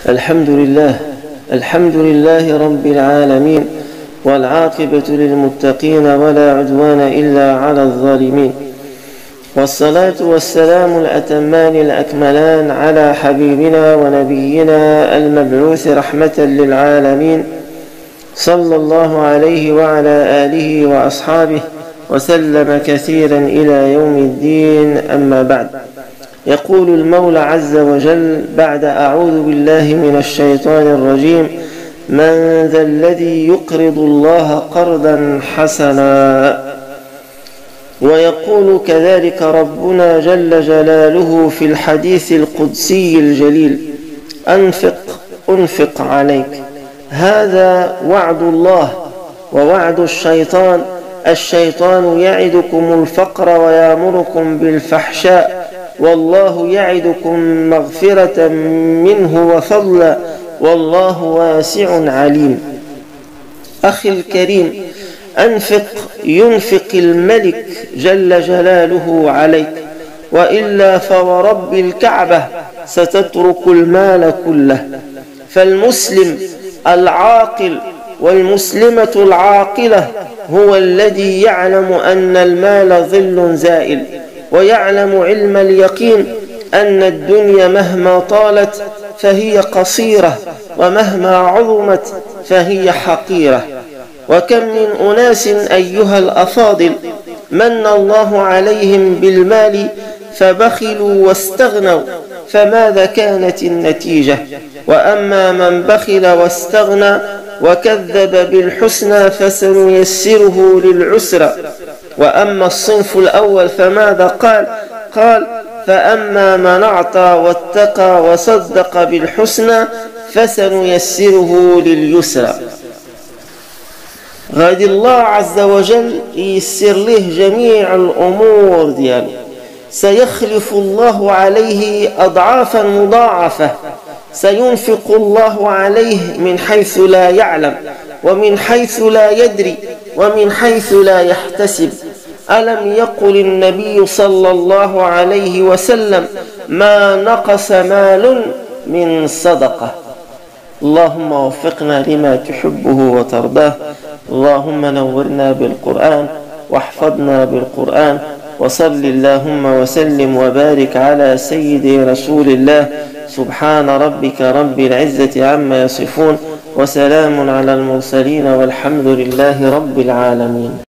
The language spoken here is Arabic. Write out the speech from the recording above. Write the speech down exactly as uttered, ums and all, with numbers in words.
الحمد لله الحمد لله رب العالمين، والعاقبة للمتقين ولا عدوان إلا على الظالمين، والصلاة والسلام الأتمان الأكملان على حبيبنا ونبينا المبعوث رحمة للعالمين، صلى الله عليه وعلى آله وأصحابه وسلم كثيرا إلى يوم الدين. أما بعد، يقول المولى عز وجل بعد أعوذ بالله من الشيطان الرجيم: من ذا الذي يقرض الله قرضا حسنا. ويقول كذلك ربنا جل جلاله في الحديث القدسي الجليل: أنفق أنفق عليك. هذا وعد الله ووعد الشيطان. الشيطان يعدكم الفقر ويأمركم بالفحشاء، والله يعدكم مغفرة منه وفضلا، والله واسع عليم. أخي الكريم، أنفق ينفق الملك جل جلاله عليك، وإلا فورب الكعبة ستترك المال كله. فالمسلم العاقل والمسلمة العاقلة هو الذي يعلم أن المال ظل زائل، ويعلم علم اليقين أن الدنيا مهما طالت فهي قصيرة، ومهما عظمت فهي حقيرة. وكم من أناس أيها الأفاضل من الله عليهم بالمال فبخلوا واستغنوا، فماذا كانت النتيجة؟ وأما من بخل واستغنى وكذب بالحسنى فسنيسره للعسرى. وأما الصنف الأول فماذا قال؟ قال: فأما من أعطى واتقى وصدق بالحسنى فسنيسره لليسرى. غادي الله عز وجل ييسر له جميع الأمور ديالو، سيخلف الله عليه أضعافا مضاعفة، سينفق الله عليه من حيث لا يعلم، ومن حيث لا يدري، ومن حيث لا يحتسب. ألم يقل النبي صلى الله عليه وسلم: ما نقص مال من صدقة. اللهم وفقنا لما تحبه وترضاه، اللهم نورنا بالقرآن واحفظنا بالقرآن، وصل اللهم وسلم وبارك على سيدي رسول الله. سبحان ربك رب العزة عما يصفون، وسلام على المرسلين، والحمد لله رب العالمين.